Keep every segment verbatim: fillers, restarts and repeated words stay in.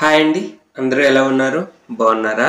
Hi అండి, అందరూ ఎలా ఉన్నారు? బాగున్నారా?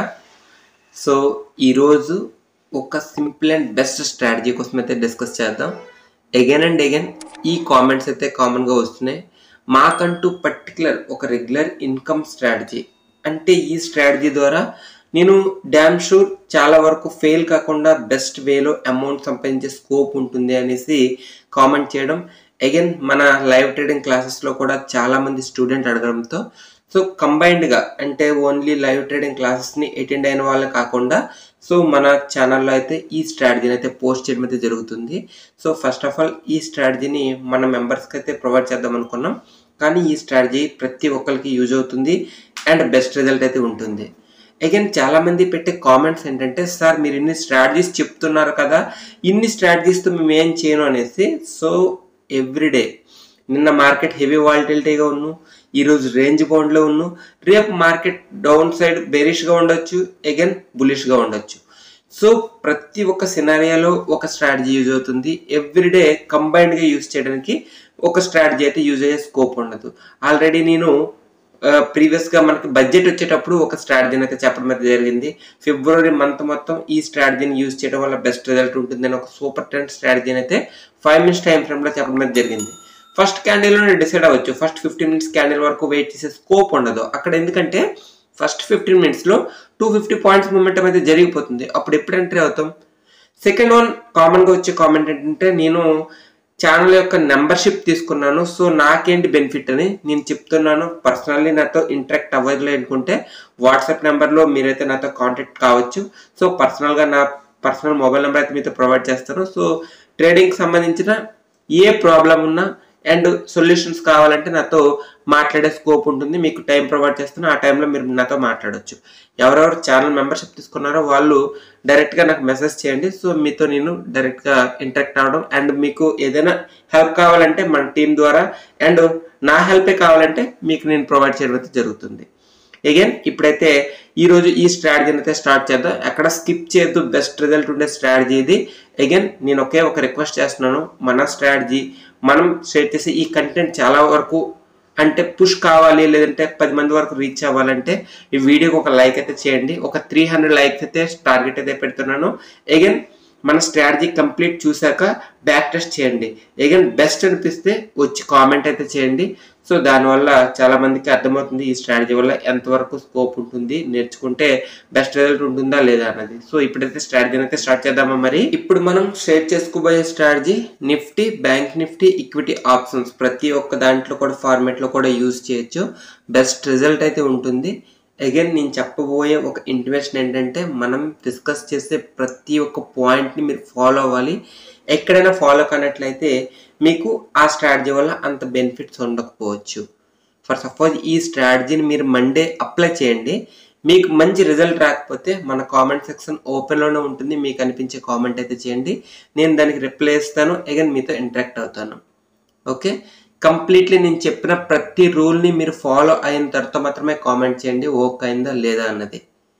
సో ఈరోజు ఒక సింపుల్ అండ్ బెస్ట్ స్ట్రాటజీ కోసం అయితే డిస్కస్ చేద్దాం. అగైన్ అండ్ అగైన్ ఈ కామెంట్స్ అయితే కామన్గా వస్తున్నాయి. మాకంటూ పర్టికులర్ ఒక రెగ్యులర్ ఇన్కమ్ స్ట్రాటజీ అంటే ఈ స్ట్రాటజీ ద్వారా నేను డ్యామ్ షూర్ చాలా వరకు ఫెయిల్ కాకుండా బెస్ట్ వేలో అమౌంట్ సంపాదించే స్కోప్ ఉంటుంది అనేసి కామెంట్ చేయడం. అగైన్ మన లైవ్ ట్రేడింగ్ క్లాసెస్లో కూడా చాలామంది స్టూడెంట్ అడగడంతో సో కంబైన్డ్గా అంటే ఓన్లీ లైవ్ ట్రేడింగ్ క్లాసెస్ని అటెండ్ అయిన వాళ్ళే కాకుండా సో మన ఛానల్లో అయితే ఈ స్ట్రాటజీని అయితే పోస్ట్ చేయడం అయితే జరుగుతుంది. సో ఫస్ట్ ఆఫ్ ఆల్ ఈ స్ట్రాటజీని మన మెంబర్స్కి అయితే ప్రొవైడ్ చేద్దాం అనుకున్నాం, కానీ ఈ స్ట్రాటజీ ప్రతి ఒక్కరికి యూజ్ అవుతుంది అండ్ బెస్ట్ రిజల్ట్ అయితే ఉంటుంది. అగైన్ చాలామంది పెట్టే కామెంట్స్ ఏంటంటే, సార్ మీరు ఇన్ని స్ట్రాటజీస్ చెప్తున్నారు కదా, ఇన్ని స్ట్రాటజీస్తో మేము ఏం చేయను అనేసి. సో ఎవ్రీడే నిన్న మార్కెట్ హెవీ వాలిటిలిటీగా ఉన్ను, ఈరోజు రేంజ్ బౌండ్లో ఉన్ను, రేపు మార్కెట్ డౌన్ సైడ్ బెరిష్గా ఉండొచ్చు, అగైన్ బులిష్గా ఉండొచ్చు. సో ప్రతి ఒక్క సినారియాలో ఒక స్ట్రాటజీ యూజ్ అవుతుంది. ఎవ్రీడే కంబైన్డ్గా యూజ్ చేయడానికి ఒక స్ట్రాటజీ అయితే యూజ్ అయ్యే స్కోప్ ఉండదు. ఆల్రెడీ నేను ప్రీవియస్గా మనకి బడ్జెట్ వచ్చేటప్పుడు ఒక స్ట్రాటజీని అయితే చెప్పడం అయితే జరిగింది. ఫిబ్రవరి మంత్ మొత్తం ఈ స్ట్రాటజీని యూజ్ చేయడం వల్ల బెస్ట్ రిజల్ట్ ఉంటుంది అని ఒక సూపర్ ట్రెండ్ స్ట్రాటజీని అయితే ఫైవ్ మినిట్స్ టైం ఫ్రేమ్లో చెప్పడం అయితే జరిగింది. ఫస్ట్ క్యాండిల్లోనే డిసైడ్ అవ్వచ్చు, ఫస్ట్ ఫిఫ్టీన్ మినిట్స్ క్యాండిల్ వరకు వెయిట్ చేసే స్కోప్ ఉండదు అక్కడ. ఎందుకంటే ఫస్ట్ ఫిఫ్టీన్ మినిట్స్లో టూ ఫిఫ్టీ పాయింట్స్ మూమెంటం అయితే జరిగిపోతుంది. అప్పుడు ఎప్పుడు ఎంట్రీ అవుతాం? సెకండ్ వన్ కామన్గా వచ్చే కామెంట్ ఏంటంటే, నేను ఛానల్ యొక్క మెంబర్షిప్ తీసుకున్నాను, సో నాకేంటి బెనిఫిట్ అని నేను చెప్తున్నాను. పర్సనల్లీ నాతో ఇంటరాక్ట్ అవ్వాలి అనుకుంటే వాట్సాప్ నెంబర్లో మీరైతే నాతో కాంటాక్ట్ కావచ్చు. సో పర్సనల్గా నా పర్సనల్ మొబైల్ నెంబర్ అయితే మీతో ప్రొవైడ్ చేస్తాను. సో ట్రేడింగ్కి సంబంధించిన ఏ ప్రాబ్లం ఉన్నా అండ్ సొల్యూషన్స్ కావాలంటే నాతో మాట్లాడే స్కోప్ ఉంటుంది. మీకు టైం ప్రొవైడ్ చేస్తాను, ఆ టైంలో మీరు నాతో మాట్లాడవచ్చు. ఎవరెవరు ఛానల్ మెంబర్షిప్ తీసుకున్నారో వాళ్ళు డైరెక్ట్గా నాకు మెసేజ్ చేయండి. సో మీతో నేను డైరెక్ట్గా ఇంటరాక్ట్ అవ్వడం అండ్ మీకు ఏదైనా హెల్ప్ కావాలంటే మన టీం ద్వారా అండ్ నా హెల్పే కావాలంటే మీకు నేను ప్రొవైడ్ చేయడం అయితే జరుగుతుంది. అగైన్ ఇప్పుడైతే ఈరోజు ఈ స్ట్రాటజీని అయితే స్టార్ట్ చేద్దాం. ఎక్కడ స్కిప్ చేయొద్దు, బెస్ట్ రిజల్ట్ ఉండే స్ట్రాటజీ ఇది. అగైన్ నేను ఒకే ఒక రిక్వెస్ట్ చేస్తున్నాను, మన స్ట్రాటజీ మనం షేర్ చేసే ఈ కంటెంట్ చాలా వరకు అంటే పుష్ కావాలి, లేదంటే పది మంది వరకు రీచ్ అవ్వాలంటే ఈ వీడియోకి ఒక లైక్ అయితే చేయండి. ఒక త్రీ హండ్రెడ్ లైక్స్ అయితే టార్గెట్ అయితే పెడుతున్నాను. అగైన్ మన స్ట్రాటజీ కంప్లీట్ చూసాక బ్యాక్ టెస్ట్ చేయండి. అగైన్ బెస్ట్ అనిపిస్తే వచ్చి కామెంట్ అయితే చేయండి. సో దానివల్ల చాలా మందికి అర్థమవుతుంది ఈ స్ట్రాటజీ వల్ల ఎంతవరకు స్కోప్ ఉంటుంది, నేర్చుకుంటే బెస్ట్ రిజల్ట్ ఉంటుందా లేదా అన్నది. సో ఇప్పుడైతే స్ట్రాటజీని అయితే స్టార్ట్ చేద్దామా. మరి ఇప్పుడు మనం షేర్ చేసుకోబోయే strategy Nifty, bank Nifty, equity options ప్రతి ఒక్క దాంట్లో కూడా ఫార్మేట్లో కూడా యూజ్ చేయొచ్చు. బెస్ట్ రిజల్ట్ అయితే ఉంటుంది. అగైన్ నేను చెప్పబోయే ఒక ఇంటిమేషన్ ఏంటంటే, మనం డిస్కస్ చేసే ప్రతి ఒక్క పాయింట్ని మీరు ఫాలో అవ్వాలి. ఎక్కడైనా ఫాలో కానట్లయితే మీకు ఆ స్ట్రాటజీ వల్ల అంత బెనిఫిట్స్ ఉండకపోవచ్చు. ఫర్ సపోజ్ ఈ స్ట్రాటజీని మీరు మండే అప్లై చేయండి, మీకు మంచి రిజల్ట్ రాకపోతే మన కామెంట్ సెక్షన్ ఓపెన్లోనే ఉంటుంది. మీకు అనిపించే కామెంట్ అయితే చేయండి, నేను దానికి రిప్లై ఇస్తాను. అగైన్ మీతో ఇంటరాక్ట్ అవుతాను. ఓకే, కంప్లీట్లీ నేను చెప్పిన ప్రతి రూల్ని మీరు ఫాలో అయిన తర్వాత మాత్రమే కామెంట్ చేయండి ఓకే అయిందా లేదా అన్నది.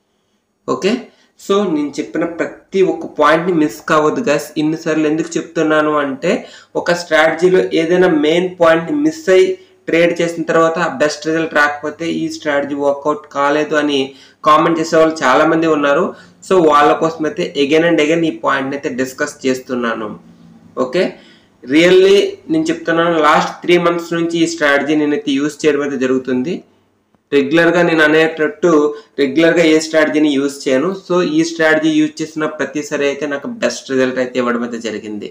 ఓకే, సో నేను చెప్పిన ప్రతి ఒక్క పాయింట్ని మిస్ కావద్దు గైస్. ఇన్నిసార్లు ఎందుకు చెప్తున్నాను అంటే, ఒక స్ట్రాటజీలో ఏదైనా మెయిన్ పాయింట్ని మిస్ అయ్యి ట్రేడ్ చేసిన తర్వాత బెస్ట్ రిజల్ట్ రాకపోతే ఈ స్ట్రాటజీ వర్కౌట్ కాలేదు అని కామెంట్ చేసే వాళ్ళు చాలామంది ఉన్నారు. సో వాళ్ళ కోసం అయితే అగైన్ అండ్ అగైన్ ఈ పాయింట్ని అయితే డిస్కస్ చేస్తున్నాను. ఓకే, రియల్లీ నేను చెప్తున్నాను, లాస్ట్ త్రీ మంత్స్ నుంచి ఈ స్ట్రాటజీ నేనైతే యూజ్ చేయడం అయితే జరుగుతుంది. రెగ్యులర్గా నేను అనేటట్టు రెగ్యులర్గా ఏ స్ట్రాటజీని యూజ్ చేయను. సో ఈ స్ట్రాటజీ యూజ్ చేసిన ప్రతిసారి అయితే నాకు బెస్ట్ రిజల్ట్ అయితే ఇవ్వడం అయితే జరిగింది.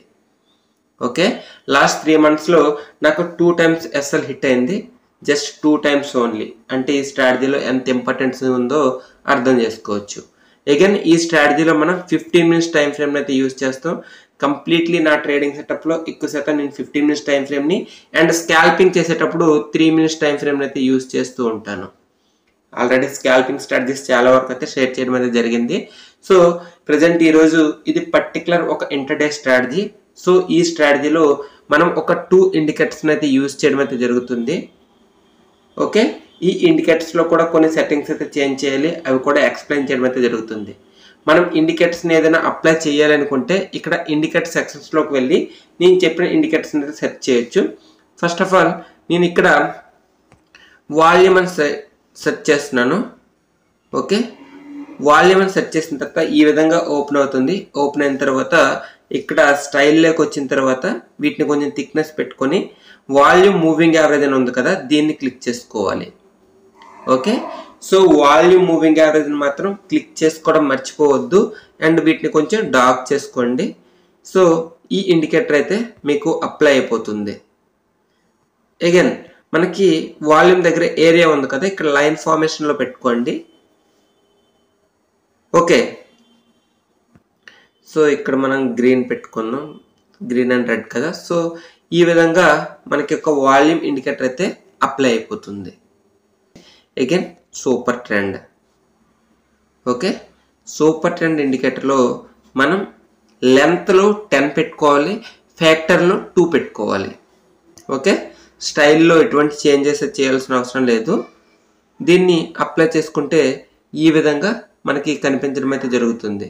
ఓకే, లాస్ట్ త్రీ మంత్స్లో నాకు టూ టైమ్స్ ఎస్ఎల్ హిట్ అయింది, జస్ట్ టూ టైమ్స్ ఓన్లీ. అంటే ఈ స్ట్రాటజీలో ఎంత ఇంపార్టెన్స్ ఉందో అర్థం చేసుకోవచ్చు. అగైన్ ఈ స్ట్రాటజీలో మనం ఫిఫ్టీన్ మినిట్స్ టైం ఫ్రేమ్ని అయితే యూజ్ చేస్తాం. కంప్లీట్లీ నా ట్రేడింగ్ సెటప్లో ఎక్కువ శాతం నేను ఫిఫ్టీన్ మినిట్స్ టైం ఫ్రేమ్ని అండ్ స్కాల్పింగ్ చేసేటప్పుడు త్రీ మినిట్స్ టైం ఫ్రేమ్ని అయితే యూజ్ చేస్తూ ఉంటాను. ఆల్రెడీ స్కాల్పింగ్ స్ట్రాటజీస్ చాలా వరకు అయితే షేర్ చేయడం అయితే జరిగింది. సో ప్రజెంట్ ఈరోజు ఇది పర్టికులర్ ఒక ఇంటర్డే స్ట్రాటజీ. సో ఈ స్ట్రాటజీలో మనం ఒక టూ ఇండికేటర్స్ని అయితే యూజ్ చేయడం అయితే జరుగుతుంది. ఓకే, ఈ ఇండికేటర్స్లో కూడా కొన్ని సెట్టింగ్స్ అయితే చేంజ్ చేయాలి, అవి కూడా ఎక్స్ప్లెయిన్ చేయడం అయితే జరుగుతుంది. మనం ఇండికేటర్స్ని ఏదైనా అప్లై చేయాలనుకుంటే ఇక్కడ ఇండికేటర్ సెక్షన్స్లోకి వెళ్ళి నేను చెప్పిన ఇండికేటర్స్ని అయితే సెర్చ్ చేయొచ్చు. ఫస్ట్ ఆఫ్ ఆల్ నేను ఇక్కడ వాల్యూమ్ అని సెర్చ్ చేస్తున్నాను. ఓకే, వాల్యూమ్ అని సెర్చ్ చేసిన తర్వాత ఈ విధంగా ఓపెన్ అవుతుంది. ఓపెన్ అయిన తర్వాత ఇక్కడ స్టైల్లోకి వచ్చిన తర్వాత వీటిని కొంచెం థిక్నెస్ పెట్టుకొని వాల్యూమ్ మూవింగ్ యావరేజ్ అని ఉంది కదా, దీన్ని క్లిక్ చేసుకోవాలి. ఓకే, సో వాల్యూమ్ మూవింగ్ యావరేజ్ని మాత్రం క్లిక్ చేసుకోవడం మర్చిపోవద్దు. అండ్ వీటిని కొంచెం డార్క్ చేసుకోండి. సో ఈ ఇండికేటర్ అయితే మీకు అప్లై అయిపోతుంది. అగైన్ మనకి వాల్యూమ్ దగ్గర ఏరియా ఉంది కదా, ఇక్కడ లైన్ ఫార్మేషన్లో పెట్టుకోండి. ఓకే, సో ఇక్కడ మనం గ్రీన్ పెట్టుకున్నాం, గ్రీన్ అండ్ రెడ్ కదా. సో ఈ విధంగా మనకి ఒక వాల్యూమ్ ఇండికేటర్ అయితే అప్లై అయిపోతుంది. Again super trend. Okay, super trend ఇండికేటర్లో మనం లెంత్లో టెన్ పెట్టుకోవాలి, ఫ్యాక్టర్లో టూ పెట్టుకోవాలి. ఓకే, స్టైల్లో ఎటువంటి చేంజెస్ చేయాల్సిన అవసరం లేదు. దీన్ని అప్లై చేసుకుంటే ఈ విధంగా మనకి కనిపించడం అయితే జరుగుతుంది.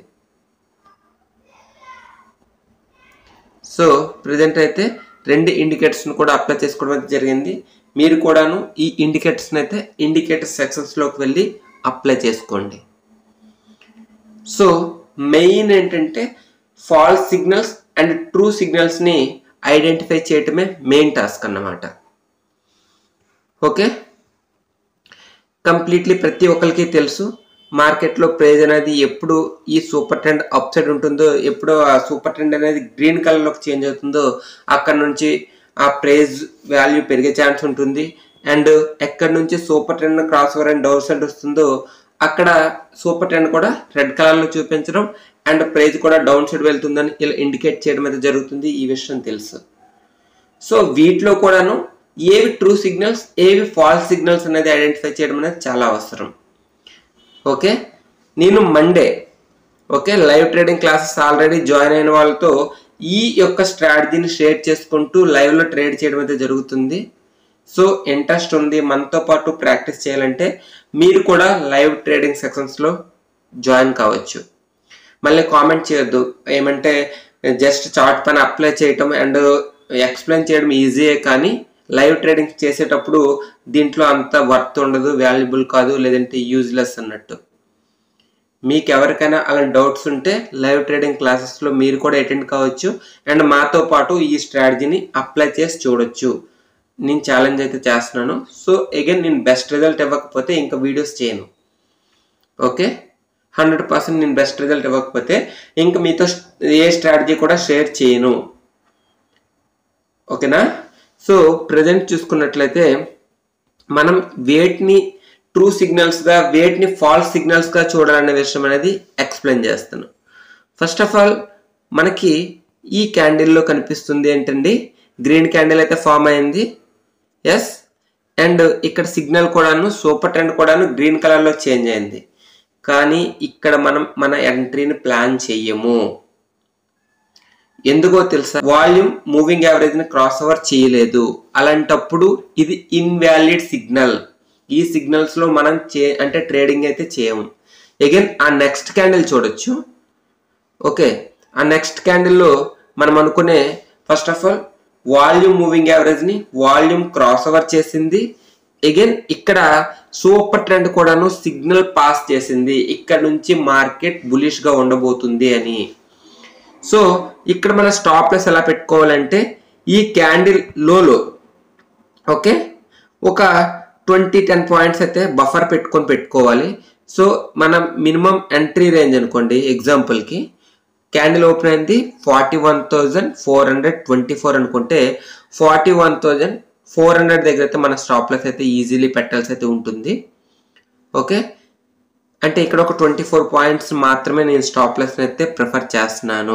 సో ప్రజెంట్ అయితే రెండు ఇండికేటర్స్ని కూడా అప్లై చేసుకోవడం అయితే జరిగింది. మీరు కూడాను ఈ ఇండికేటర్స్ని అయితే ఇండికేటర్ సెక్షన్స్లోకి వెళ్ళి అప్లై చేసుకోండి. సో మెయిన్ ఏంటంటే ఫాల్స్ సిగ్నల్స్ అండ్ ట్రూ సిగ్నల్స్ని ఐడెంటిఫై చేయటమే మెయిన్ టాస్క్ అన్నమాట. ఓకే, కంప్లీట్లీ ప్రతి ఒక్కరికి తెలుసు మార్కెట్లో ప్రైజ్ అనేది ఎప్పుడు ఈ సూపర్ ట్రెండ్ అప్ సైడ్ ఉంటుందో, ఎప్పుడు ఆ సూపర్ ట్రెండ్ అనేది గ్రీన్ కలర్లోకి చేంజ్ అవుతుందో అక్కడ నుంచి ఆ ప్రైజ్ వాల్యూ పెరిగే ఛాన్స్ ఉంటుంది. అండ్ ఎక్కడి నుంచి super trend cross over and down side వస్తుందో అక్కడ సూపర్ ట్రెండ్ కూడా రెడ్ కలర్లో చూపించడం అండ్ ప్రైజ్ కూడా డౌన్ సైడ్ వెళ్తుందని ఇలా ఇండికేట్ చేయడం అయితే జరుగుతుంది. ఈ విషయం తెలుసు. సో వీటిలో కూడాను ఏవి ట్రూ సిగ్నల్స్, ఏవి ఫాల్స్ సిగ్నల్స్ అనేది ఐడెంటిఫై చేయడం అనేది చాలా అవసరం. ఓకే, నేను Monday okay live trading classes already join అయిన వాళ్ళతో ఈ యొక్క స్ట్రాటజీని షేర్ చేసుకుంటూ లైవ్లో ట్రేడ్ చేయడం అయితే జరుగుతుంది. సో ఇంట్రెస్ట్ ఉంది మనతో పాటు ప్రాక్టీస్ చేయాలంటే మీరు కూడా లైవ్ ట్రేడింగ్ సెక్షన్స్లో జాయిన్ కావచ్చు. మళ్ళీ కామెంట్ చేయొద్దు ఏమంటే జస్ట్ చార్ట్ పైన అప్లై చేయటం అండ్ ఎక్స్ప్లెయిన్ చేయడం ఈజీయే, కానీ లైవ్ ట్రేడింగ్ చేసేటప్పుడు దీంట్లో అంత వర్త్ ఉండదు, వాల్యుబుల్ కాదు, లేదంటే యూజ్లెస్ అన్నట్టు. మీకు ఎవరికైనా అలాంటి డౌట్స్ ఉంటే లైవ్ ట్రేడింగ్ క్లాసెస్లో మీరు కూడా అటెండ్ కావచ్చు అండ్ మాతో పాటు ఈ స్ట్రాటజీని అప్లై చేసి చూడొచ్చు. నేను ఛాలెంజ్ అయితే చేస్తున్నాను. సో అగైన్ నేను బెస్ట్ రిజల్ట్ ఇవ్వకపోతే ఇంకా వీడియోస్ చేయను. ఓకే, హండ్రెడ్ పర్సెంట్ నేను బెస్ట్ రిజల్ట్ ఇవ్వకపోతే ఇంకా మీతో ఏ స్ట్రాటజీ కూడా షేర్ చేయను. ఓకేనా? సో ప్రజెంట్ చూసుకున్నట్లయితే మనం వేటిని ట్రూ సిగ్నల్స్గా వేటిని ఫాల్స్ సిగ్నల్స్గా చూడాలనే విషయం అనేది ఎక్స్ప్లెయిన్ చేస్తాను. ఫస్ట్ ఆఫ్ ఆల్ మనకి ఈ క్యాండిల్లో కనిపిస్తుంది ఏంటండి, గ్రీన్ క్యాండిల్ అయితే ఫామ్ అయింది. ఎస్, అండ్ ఇక్కడ సిగ్నల్ కూడాను సూపర్ ట్రెండ్ కూడాను గ్రీన్ కలర్లో చేంజ్ అయింది. కానీ ఇక్కడ మనం మన ఎంట్రీని ప్లాన్ చెయ్యము. ఎందుకో తెలుసా, వాల్యూమ్ మూవింగ్ యావరేజ్ని క్రాస్ ఓవర్ చేయలేదు. అలాంటప్పుడు ఇది ఇన్వాలిడ్ సిగ్నల్. ఈ సిగ్నల్స్లో మనం చే అంటే ట్రేడింగ్ అయితే చేయము. అగైన్ ఆ నెక్స్ట్ క్యాండిల్ చూడొచ్చు. ఓకే, ఆ నెక్స్ట్ క్యాండిల్లో మనం అనుకునే first of all volume moving యావరేజ్ని వాల్యూమ్ క్రాస్ ఓవర్ చేసింది. అగైన్ ఇక్కడ సూపర్ ట్రెండ్ కూడాను సిగ్నల్ పాస్ చేసింది, ఇక్కడ నుంచి మార్కెట్ బులిష్గా ఉండబోతుంది అని. సో ఇక్కడ మన స్టాప్ లాస్ ఎలా పెట్టుకోవాలంటే ఈ క్యాండిల్ లోలో ఓకే ఒక ట్వంటీ టెన్ పాయింట్స్ అయితే బఫర్ పెట్టుకొని పెట్టుకోవాలి. సో మనం మినిమం ఎంట్రీ రేంజ్ అనుకోండి, ఎగ్జాంపుల్కి క్యాండిల్ ఓపెన్ అయింది forty one thousand four hundred twenty four అనుకుంటే forty one thousand four hundred దగ్గర అయితే మన స్టాప్ లాస్ అయితే ఈజీలీ పెట్టాల్సి అయితే ఉంటుంది. ఓకే, అంటే ఇక్కడ ఒక ట్వంటీ ఫోర్ పాయింట్స్ మాత్రమే నేను స్టాప్ లాస్ అయితే ప్రిఫర్ చేస్తున్నాను.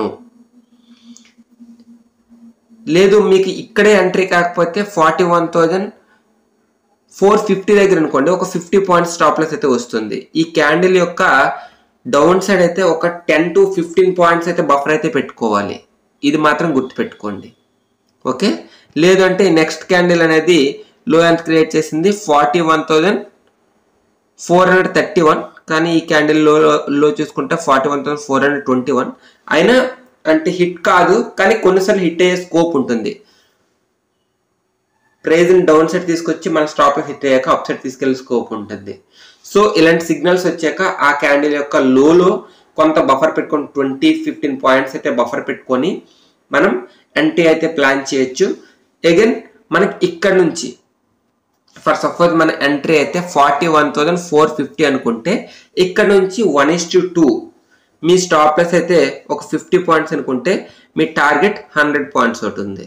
లేదు మీకు ఇక్కడే ఎంట్రీ కాకపోతే forty one thousand four fifty దగ్గర అనుకోండి, ఒక ఫిఫ్టీ పాయింట్స్ స్టాప్ లాస్ అయితే వస్తుంది. ఈ క్యాండిల్ యొక్క డౌన్ సైడ్ అయితే ఒక టెన్ టు ఫిఫ్టీన్ పాయింట్స్ అయితే బఫర్ అయితే పెట్టుకోవాలి. ఇది మాత్రం గుర్తుపెట్టుకోండి. ఓకే, లేదంటే నెక్స్ట్ క్యాండిల్ అనేది లో ఎంత క్రియేట్ చేసింది forty one thousand four hundred thirty one కానీ ఈ క్యాండిల్ లో లో చూసుకుంటే forty one thousand four hundred twenty one అయినా అంటే హిట్ కాదు, కానీ కొన్నిసార్లు హిట్ అయ్యే స్కోప్ ఉంటుంది. ప్రైస్ ని డౌన్ సైడ్ తీసుకొచ్చి మన స్టాప్ హిట్ అయ్యాక అప్ సైడ్ తీసుకెళ్లే స్కోప్ ఉంటుంది. సో ఇలాంటి సిగ్నల్స్ వచ్చాక ఆ క్యాండిల్ యొక్క లోలో కొంత బఫర్ పెట్టుకొని ట్వంటీ ఫిఫ్టీన్ పాయింట్స్ అయితే బఫర్ పెట్టుకొని మనం ఎంట్రీ అయితే ప్లాన్ చేయొచ్చు. అగైన్ మనకి ఇక్కడ నుంచి ఫర్ సపోజ్ మన ఎంట్రీ అయితే forty one thousand four fifty అనుకుంటే ఇక్కడ నుంచి వన్ ఇస్ టు టూ మీ స్టాప్ లాస్ అయితే ఒక ఫిఫ్టీ పాయింట్స్ అనుకుంటే మీ టార్గెట్ హండ్రెడ్ పాయింట్స్ అవుతుంది.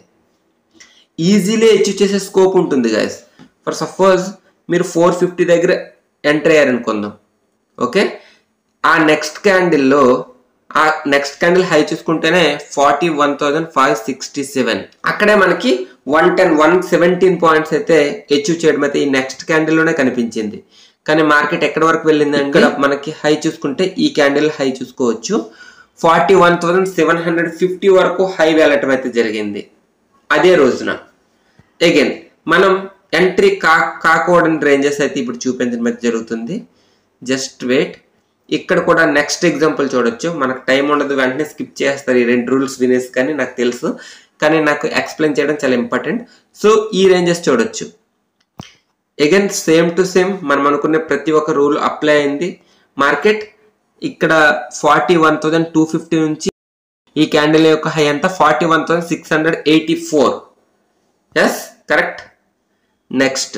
ఈజీలీ అచీవ్ చేసే స్కోప్ ఉంటుంది గైస్. ఫర్ సపోజ్ మీరు ఫోర్ ఫిఫ్టీ దగ్గర ఎంటర్ అయ్యారనుకుందాం. ఓకే, ఆ నెక్స్ట్ క్యాండిల్లో ఆ నెక్స్ట్ క్యాండిల్ హై చూసుకుంటేనే forty one thousand five sixty seven అక్కడే మనకి one ten one seventeen points అయితే అచీవ్ చేయడం అయితే ఈ నెక్స్ట్ క్యాండిల్లోనే కనిపించింది. కానీ మార్కెట్ ఎక్కడి వరకు వెళ్ళిందంటే ఇక్కడ మనకి హై చూసుకుంటే ఈ క్యాండిల్ హై చూసుకోవచ్చు forty one thousand seven hundred fifty వరకు హై వెళ్ళటం అయితే జరిగింది అదే రోజున. అగైన్ మనం ఎంట్రీ కా కాకూడని రేంజెస్ అయితే ఇప్పుడు చూపించడం అయితే జరుగుతుంది. Just wait. ఇక్కడ కూడా నెక్స్ట్ ఎగ్జాంపుల్ చూడొచ్చు. మనకు టైం ఉండదు, వెంటనే స్కిప్ చేస్తారు ఈ రెండు రూల్స్ వినేసి, కానీ నాకు తెలుసు, కానీ నాకు ఎక్స్ప్లెయిన్ చేయడం చాలా ఇంపార్టెంట్. సో ఈ రేంజెస్ చూడొచ్చు. అగైన్ సేమ్ టు సేమ్ మనం అనుకునే ప్రతి ఒక్క రూల్ అప్లై అయింది. మార్కెట్ ఇక్కడ forty one thousand two fifty నుంచి ఈ క్యాండిల్ యొక్క హై అంతా forty one thousand six hundred eighty four yes correct. Next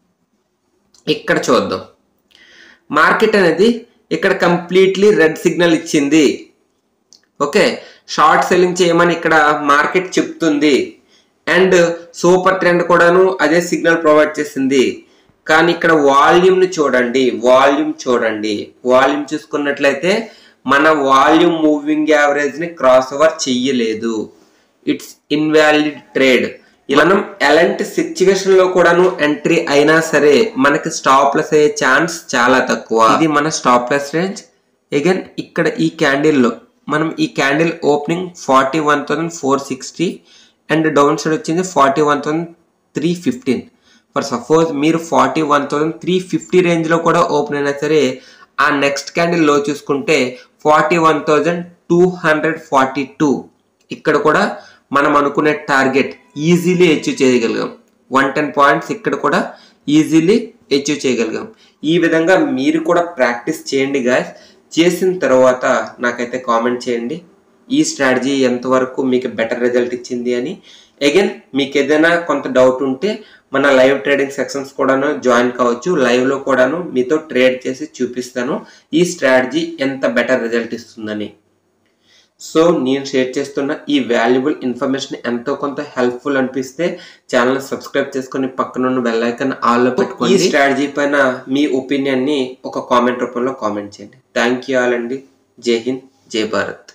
ఇక్కడ చూద్దాం. మార్కెట్ అనేది ఇక్కడ కంప్లీట్లీ రెడ్ సిగ్నల్ ఇచ్చింది. ఓకే, షార్ట్ సెల్లింగ్ చేయమని ఇక్కడ మార్కెట్ చెప్తుంది అండ్ సూపర్ ట్రెండ్ కూడాను అదే సిగ్నల్ ప్రొవైడ్ చేసింది. కానీ ఇక్కడ వాల్యూమ్ని చూడండి, వాల్యూమ్ చూడండి. వాల్యూమ్ చూసుకున్నట్లయితే మన వాల్యూమ్ మూవింగ్ యావరేజ్ని క్రాస్ ఓవర్ చెయ్యలేదు. It's invalid trade. మనం ఎలాంటి సిచ్యువేషన్ లో కూడాను ఎంట్రీ అయినా సరే మనకి స్టాప్ లాస్ అయ్యే ఛాన్స్ చాలా తక్కువ. ఇది మన స్టాప్ లాస్ రేంజ్. అగైన్ ఇక్కడ ఈ క్యాండిల్లో మనం ఈ candle opening forty one thousand four sixty and down side వచ్చింది forty one thousand three fifteen. For suppose మీరు forty one thousand three fifty range లో కూడా ఓపెన్ అయినా సరే ఆ నెక్స్ట్ క్యాండిల్ లో చూసుకుంటే forty one thousand two hundred forty two ఇక్కడ కూడా మనం అనుకునే టార్గెట్ ఈజీలీ అచీవ్ చేయగలిగాం. వన్ టెన్ పాయింట్స్ ఇక్కడ కూడా ఈజీలీ అచీవ్ చేయగలిగాం. ఈ విధంగా మీరు కూడా ప్రాక్టీస్ చేయండి గాయస్. చేసిన తర్వాత నాకైతే కామెంట్ చేయండి ఈ స్ట్రాటజీ ఎంతవరకు మీకు బెటర్ రిజల్ట్ ఇచ్చింది అని. అగైన్ మీకు ఏదైనా కొంత డౌట్ ఉంటే మన లైవ్ ట్రేడింగ్ సెక్షన్స్ కూడాను జాయిన్ కావచ్చు. లైవ్లో కూడాను మీతో ట్రేడ్ చేసి చూపిస్తాను ఈ స్ట్రాటజీ ఎంత బెటర్ రిజల్ట్ ఇస్తుందని. సో నేను షేర్ చేస్తున్న ఈ వాల్యుబుల్ ఇన్ఫర్మేషన్ ఎంతో కొంత హెల్ప్ఫుల్ అనిపిస్తే ఛానల్ సబ్స్క్రైబ్ చేసుకుని పక్కనున్న బెల్ ఐకాన్ ఆల్లో పెట్టుకొని ఈ స్ట్రాటజీ పైన మీ ఒపీనియన్ని ఒక కామెంట్ రూపంలో కామెంట్ చేయండి. థ్యాంక్ యూ ఆల్ అండి. జై హింద్, జై భారత్.